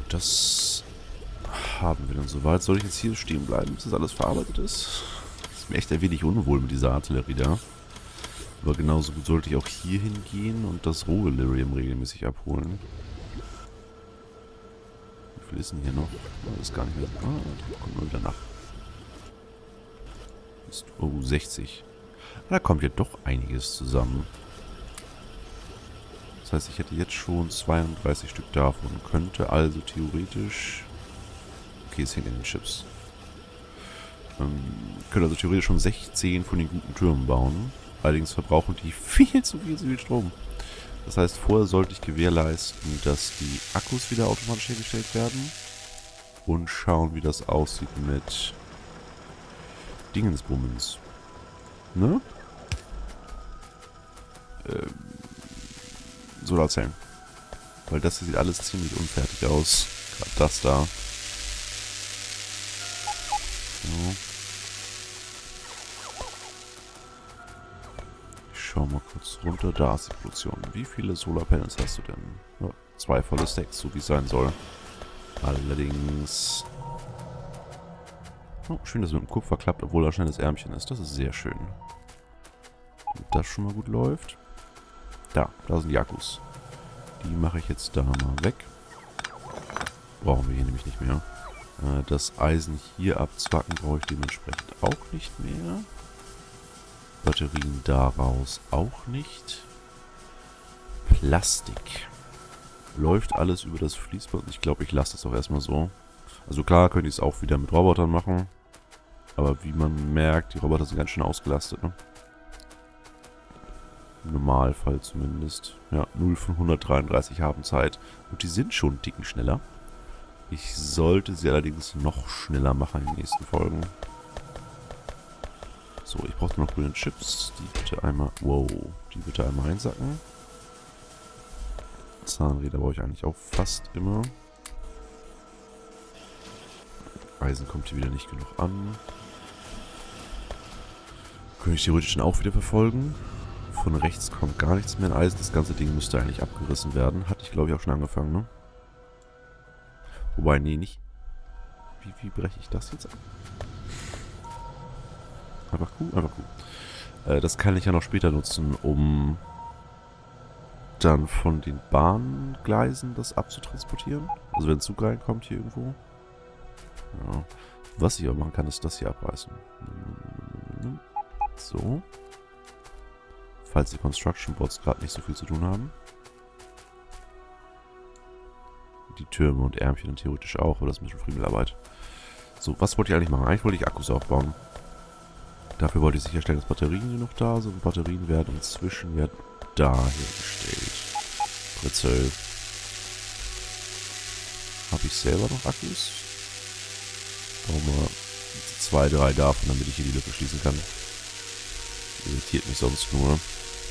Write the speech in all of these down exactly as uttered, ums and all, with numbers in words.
das haben wir dann soweit. Soll ich jetzt hier stehen bleiben, bis das alles verarbeitet ist? Ist mir echt ein wenig unwohl mit dieser Artillerie da. Aber genauso gut sollte ich auch hier hingehen und das Rohdelirium regelmäßig abholen. Wie viel ist denn hier noch? Das ist gar nicht mehr so. Ah, da kommt nur wieder nach. Ist, oh, sechzig. Da kommt ja doch einiges zusammen. Das heißt, ich hätte jetzt schon zweiunddreißig Stück davon. Könnte also theoretisch... Okay, es hängt in den Chips. Ähm, könnte also theoretisch schon sechzehn von den guten Türmen bauen. Allerdings verbrauchen die viel zu viel, zu viel Strom. Das heißt, vorher sollte ich gewährleisten, dass die Akkus wieder automatisch hergestellt werden. Und schauen, wie das aussieht mit Dingensbummens. Ne? Ähm, Solarzellen. Weil das hier sieht alles ziemlich unfertig aus. Gerade das da. So. Ich schau mal kurz runter. Da ist die Produktion. Wie viele Solarpanels hast du denn? Ja, zwei volle Stacks, so wie es sein soll. Allerdings... Oh, schön, dass es mit dem Kupfer klappt, obwohl da schnelles Ärmchen ist. Das ist sehr schön. Wenn das schon mal gut läuft. Da, da sind die Akkus. Die mache ich jetzt da mal weg. Brauchen wir hier nämlich nicht mehr. Äh, das Eisen hier abzwacken brauche ich dementsprechend auch nicht mehr. Batterien daraus auch nicht. Plastik. Läuft alles über das Fließband. Ich glaube, ich lasse das auch erstmal so. Also klar, könnte ich es auch wieder mit Robotern machen. Aber wie man merkt, die Roboter sind ganz schön ausgelastet, ne? Im Normalfall zumindest. Ja, null von hundertdreiunddreißig haben Zeit. Und die sind schon einen Ticken schneller. Ich sollte sie allerdings noch schneller machen in den nächsten Folgen. So, ich brauche noch grüne Chips. Die bitte einmal... Wow, die bitte einmal einsacken. Zahnräder brauche ich eigentlich auch fast immer. Eisen kommt hier wieder nicht genug an. Könnte ich theoretisch dann auch wieder verfolgen. Von rechts kommt gar nichts mehr in Eisen. Das ganze Ding müsste eigentlich abgerissen werden. Hatte ich, glaube ich, auch schon angefangen, ne? Wobei, nee, nicht. Wie, wie breche ich das jetzt ab? Einfach cool, einfach cool. Äh, das kann ich ja noch später nutzen, um dann von den Bahngleisen das abzutransportieren. Also wenn Zug reinkommt hier irgendwo. Ja. Was ich aber machen kann, ist das hier abreißen. So. Falls die Construction Bots gerade nicht so viel zu tun haben. Die Türme und Ärmchen dann theoretisch auch, aber das ist ein bisschen Friemelarbeit. So, was wollte ich eigentlich machen? Eigentlich wollte ich Akkus aufbauen. Dafür wollte ich sicherstellen, dass Batterien hier noch da sind. Batterien werden inzwischen ja da hergestellt. Britzel. Habe ich selber noch Akkus? Brauchen wir zwei, drei davon, damit ich hier die Lücke schließen kann. Irritiert mich sonst nur.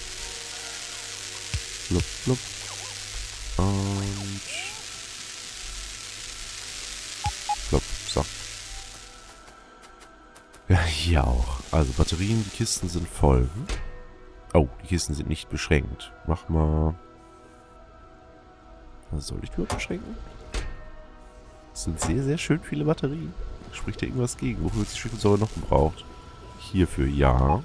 Flup, flup. Und... Flup, so. Ja, hier auch. Also Batterien, die Kisten sind voll. Hm? Oh, die Kisten sind nicht beschränkt. Mach mal... Was soll ich nur beschränken? Das sind sehr, sehr schön viele Batterien. Spricht da irgendwas gegen? Wofür wird die Schwefelsäure noch gebraucht? Hierfür ja.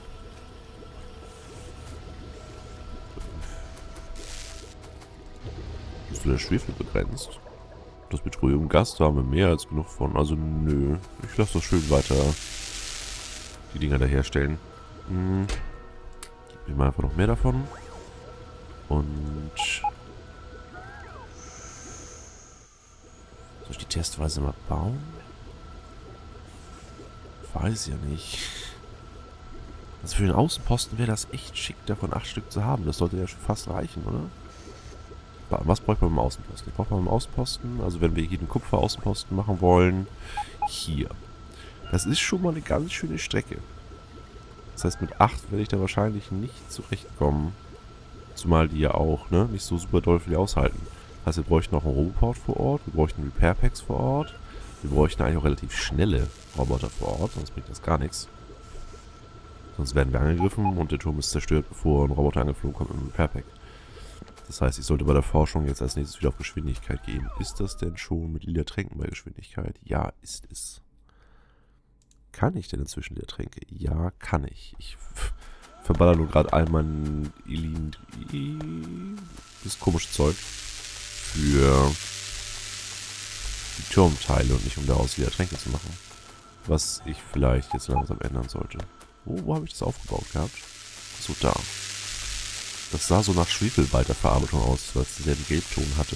Ist der Schwefel begrenzt? Das Petroleumgas, da haben wir mehr als genug von. Also nö. Ich lasse das schön weiter die Dinger da herstellen. Hm. Gib mir mal einfach noch mehr davon. Und... Soll ich die testweise mal bauen? Weiß ja nicht. Also für den Außenposten wäre das echt schick, davon acht Stück zu haben. Das sollte ja schon fast reichen, oder? Was bräuchte man beim Außenposten? Ich brauche mal beim Außenposten, also wenn wir hier den Kupfer-Außenposten machen wollen, hier. Das ist schon mal eine ganz schöne Strecke. Das heißt, mit acht werde ich da wahrscheinlich nicht zurechtkommen. Zumal die ja auch, ne, nicht so super doll viel aushalten. Das heißt, wir bräuchten noch einen Roboport vor Ort, wir bräuchten Repair-Packs vor Ort. Wir bräuchten eigentlich auch relativ schnelle Roboter vor Ort, sonst bringt das gar nichts. Sonst werden wir angegriffen und der Turm ist zerstört, bevor ein Roboter angeflogen kommt mit einem Repair-Pack. Das heißt, ich sollte bei der Forschung jetzt als nächstes wieder auf Geschwindigkeit gehen. Ist das denn schon mit lila Tränken bei Geschwindigkeit? Ja, ist es. Kann ich denn inzwischen lila Tränke? Ja, kann ich. Ich verballer nur gerade all mein Elin... das komische Zeug für die Turmteile und nicht um daraus lila Tränke zu machen. Was ich vielleicht jetzt langsam ändern sollte. Wo, wo habe ich das aufgebaut gehabt? So, da. Das sah so nach Schwefelweiterverarbeitung aus, weil es denselben Gelbton hatte.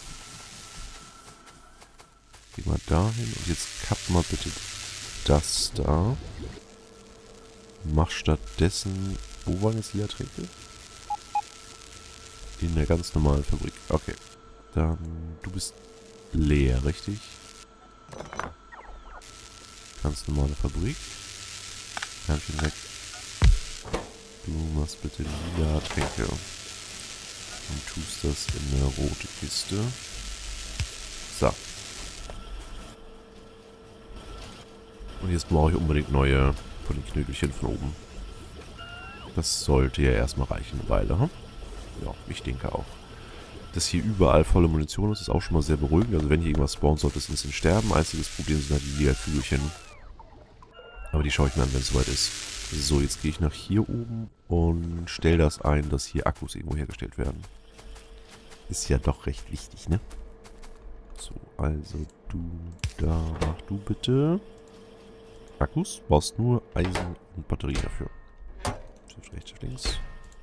Geh mal dahin und jetzt kapp mal bitte das da. Mach stattdessen... Wo waren jetzt die Ertränke? In der ganz normalen Fabrik. Okay. Dann... Du bist leer, richtig? Ganz normale Fabrik. Kannchen weg. Du machst bitte lila Tränke. Und tust das in eine rote Kiste. So. Und jetzt brauche ich unbedingt neue von den Knödelchen von oben. Das sollte ja erstmal reichen eine Weile, hm? Ja, ich denke auch. Dass hier überall volle Munition ist, ist auch schon mal sehr beruhigend. Also wenn hier irgendwas spawnt, sollte es ein bisschen sterben. Einziges Problem sind halt die lila Kügelchen. Aber die schaue ich mir an, wenn es soweit ist. So, jetzt gehe ich nach hier oben und stelle das ein, dass hier Akkus irgendwo hergestellt werden. Ist ja doch recht wichtig, ne? So, also du, da, mach du bitte. Akkus, brauchst nur Eisen und Batterien dafür. Shift rechts, Shift links.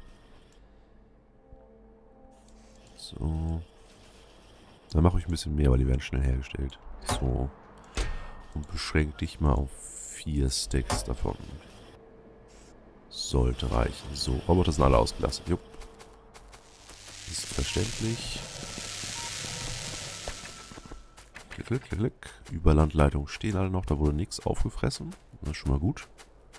So. Dann mache ich ein bisschen mehr, weil die werden schnell hergestellt. So. Und beschränke dich mal auf vier Stacks davon. Sollte reichen. So, Roboter sind alle ausgelassen. Jupp. Ist verständlich. Klick, klick, klick, klick. Überlandleitungen stehen alle noch. Da wurde nichts aufgefressen. Das ist schon mal gut.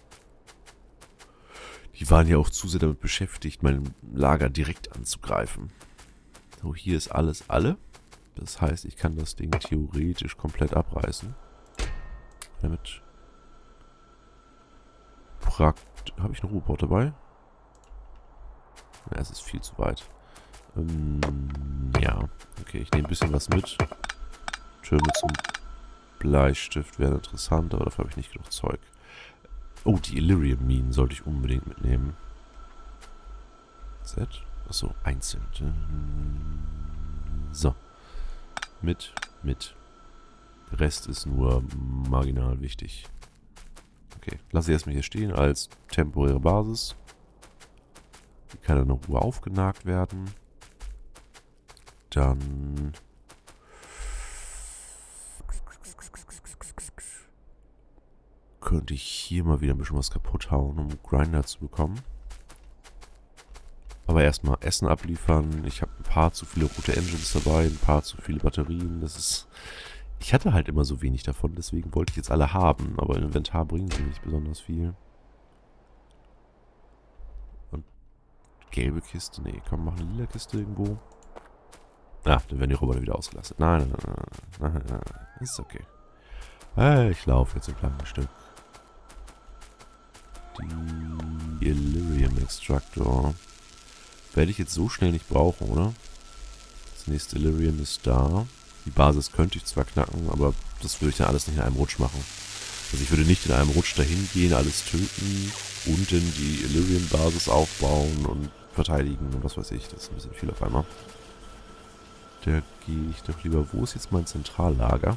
Die waren ja auch zu sehr damit beschäftigt, mein Lager direkt anzugreifen. So, hier ist alles alle. Das heißt, ich kann das Ding theoretisch komplett abreißen. Damit... Prakt... Habe ich einen Rohbot dabei? Ja, es ist viel zu weit. Ähm, ja. Okay, ich nehme ein bisschen was mit. Türme zum Bleistift wäre interessant, aber dafür habe ich nicht genug Zeug. Oh, die Illyrium-Minen sollte ich unbedingt mitnehmen. Z? Achso, einzeln. So. Mit, mit. Der Rest ist nur marginal wichtig. Okay, lasse ich erstmal hier stehen als temporäre Basis. Die kann dann in Ruhe aufgenagt werden. Dann... könnte ich hier mal wieder ein bisschen was kaputt hauen, um Grinder zu bekommen. Aber erstmal Essen abliefern. Ich habe ein paar zu viele rote Engines dabei, ein paar zu viele Batterien. Das ist... Ich hatte halt immer so wenig davon, deswegen wollte ich jetzt alle haben. Aber im Inventar bringen sie nicht besonders viel. Und gelbe Kiste? Nee, komm, mach eine lila Kiste irgendwo. Ah, dann werden die Roboter wieder ausgelastet. Nein, nein, nein, nein, nein, nein, nein. Ist okay. Äh, ich laufe jetzt ein kleines Stück. Die Illyrium Extractor werde ich jetzt so schnell nicht brauchen, oder? Das nächste Illyrium ist da. Die Basis könnte ich zwar knacken, aber das würde ich dann alles nicht in einem Rutsch machen. Also ich würde nicht in einem Rutsch dahin gehen, alles töten, unten die Illyrium-Basis aufbauen und verteidigen und was weiß ich. Das ist ein bisschen viel auf einmal. Da gehe ich doch lieber... Wo ist jetzt mein Zentrallager?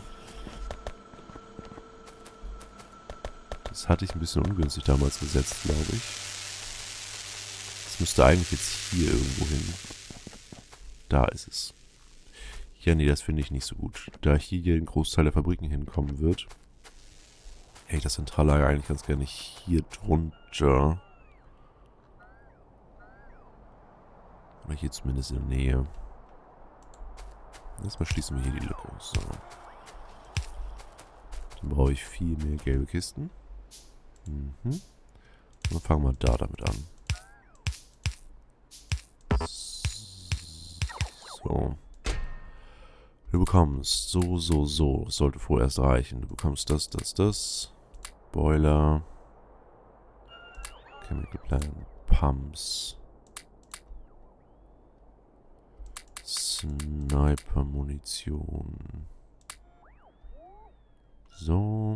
Das hatte ich ein bisschen ungünstig damals gesetzt, glaube ich. Das müsste eigentlich jetzt hier irgendwo hin. Da ist es. Ja, nee, das finde ich nicht so gut. Da hier ein Großteil der Fabriken hinkommen wird. Hätte ich das Zentrallager eigentlich ganz gerne hier drunter. Oder hier zumindest in der Nähe. Erstmal schließen wir hier die Lücke. So. Dann brauche ich viel mehr gelbe Kisten. Mhm. Und dann fangen wir da damit an. So. Du bekommst so, so, so. Das sollte vorerst reichen. Du bekommst das, das, das. Boiler. Chemical Plant. Pumps. Sniper-Munition. So.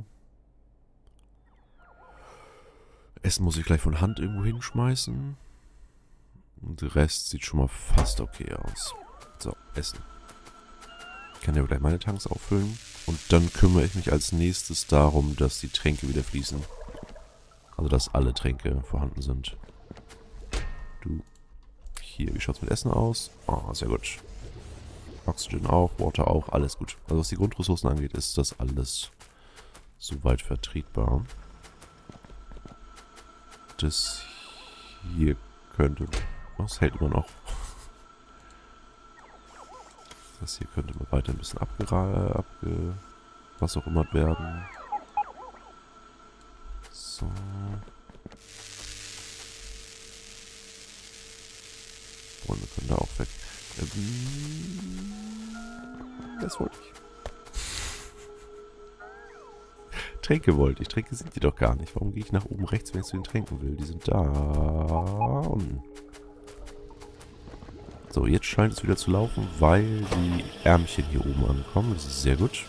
Essen muss ich gleich von Hand irgendwo hinschmeißen. Und der Rest sieht schon mal fast okay aus. So, Essen. Ich kann ja gleich meine Tanks auffüllen. Und dann kümmere ich mich als nächstes darum, dass die Tränke wieder fließen. Also, dass alle Tränke vorhanden sind. Du. Hier, wie schaut es mit Essen aus? Ah, sehr gut. Oxygen auch, Water auch, alles gut. Also, was die Grundressourcen angeht, ist das alles soweit vertretbar. Das hier könnte... Das hält immer noch. Das hier könnte mal weiter ein bisschen abge... abge was auch immer werden. So. Bäume können da auch weg. Ähm, das wollte ich. Tränke wollte ich. Tränke sind die doch gar nicht. Warum gehe ich nach oben rechts, wenn ich zu den Tränken will? Die sind da unten. So, jetzt scheint es wieder zu laufen, weil die Ärmchen hier oben ankommen. Das ist sehr gut. Ich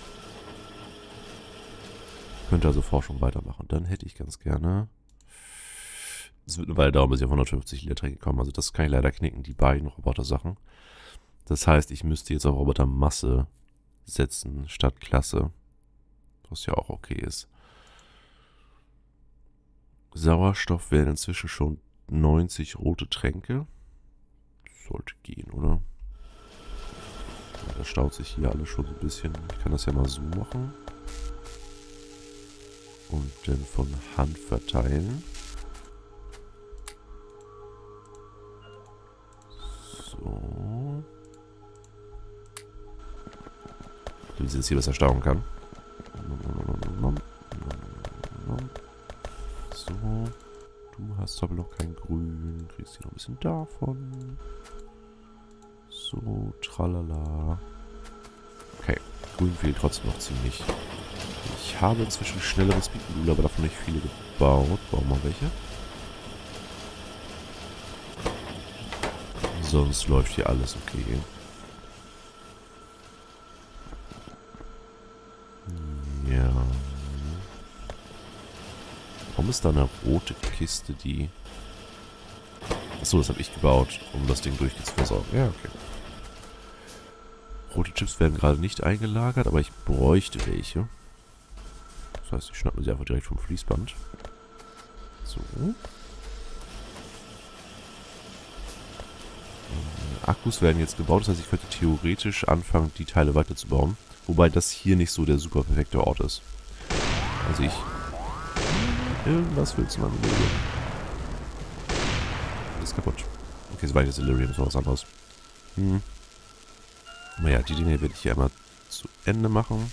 könnte also Forschung weitermachen. Dann hätte ich ganz gerne... Es wird eine Weile dauern, bis ich auf hundertfünfzig Liter Tränke komme. Also das kann ich leider knicken, die beiden Roboter-Sachen. Das heißt, ich müsste jetzt auf Robotermasse setzen, statt Klasse. Was ja auch okay ist. Sauerstoff wären inzwischen schon neunzig rote Tränke. Sollte gehen, oder? Ja, das staut sich hier alles schon so ein bisschen. Ich kann das ja mal so machen. Und dann von Hand verteilen. So. Damit sie jetzt hier besser stauen kann. So. Du hast aber noch kein Grün. Kriegst hier noch ein bisschen davon. So, tralala. Okay, Grün fehlt trotzdem noch ziemlich. Ich habe inzwischen schnellere Speedmodule, aber davon nicht viele gebaut. Bauen wir welche. Sonst läuft hier alles okay. Ja. Warum ist da eine rote Kiste, die... Achso, das habe ich gebaut, um das Ding durchgehend zu versorgen. Ja, okay. Rote Chips werden gerade nicht eingelagert, aber ich bräuchte welche. Das heißt, ich schnappe mir sie einfach direkt vom Fließband. So. Akkus werden jetzt gebaut, das heißt, ich könnte theoretisch anfangen, die Teile weiterzubauen. Wobei das hier nicht so der super perfekte Ort ist. Also ich... Irgendwas willst du mal mit Delirium? Alles kaputt. Okay, es war nicht das Delirium, so was anderes. Hm. Naja, die Dinge werde ich hier einmal zu Ende machen.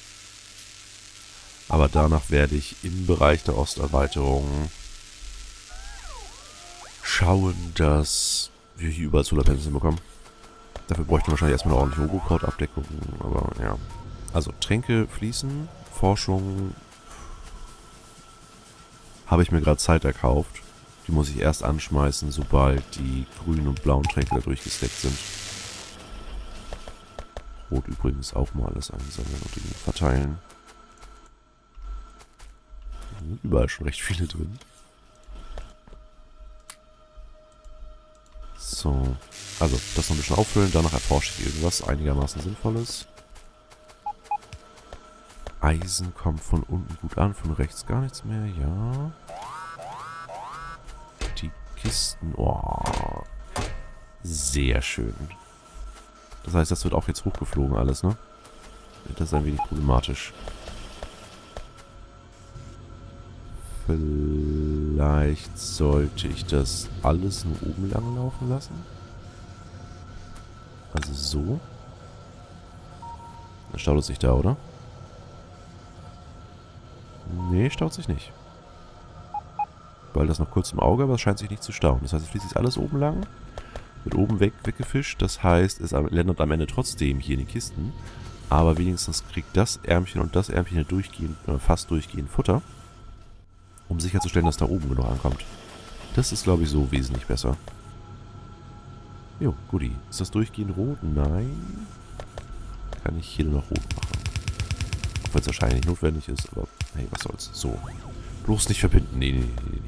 Aber danach werde ich im Bereich der Osterweiterung schauen, dass wir hier überall Solarpanels hinbekommen. Dafür bräuchten wir wahrscheinlich erstmal eine ordentliche Robocode-Abdeckung, aber ja. Also, Tränke fließen, Forschung habe ich mir gerade Zeit erkauft. Die muss ich erst anschmeißen, sobald die grünen und blauen Tränke da durchgesteckt sind. Rot übrigens auch mal alles einsammeln und irgendwie verteilen. Überall schon recht viele drin. So, also das noch ein bisschen auffüllen, danach erforsche ich irgendwas einigermaßen Sinnvolles. Eisen kommt von unten gut an, von rechts gar nichts mehr, ja. Die Kisten, oh, sehr schön. Das heißt, das wird auch jetzt hochgeflogen alles, ne? Das ist ein wenig problematisch. Vielleicht sollte ich das alles nur oben lang laufen lassen. Also so. Dann staut es sich da, oder? Nee, staut sich nicht. Weil das noch kurz im Auge, aber es scheint sich nicht zu stauen. Das heißt, es fließt jetzt alles oben lang. Wird oben weg, weggefischt. Das heißt, es landet am Ende trotzdem hier in den Kisten. Aber wenigstens kriegt das Ärmchen und das Ärmchen durchgehend, äh, fast durchgehend Futter. Um sicherzustellen, dass da oben genug ankommt. Das ist, glaube ich, so wesentlich besser. Jo, Guti. Ist das durchgehend rot? Nein. Kann ich hier noch rot machen. Auch wenn es wahrscheinlich nicht notwendig ist, aber hey, was soll's. So. Bloß nicht verbinden. Nee, nee, nee, nee.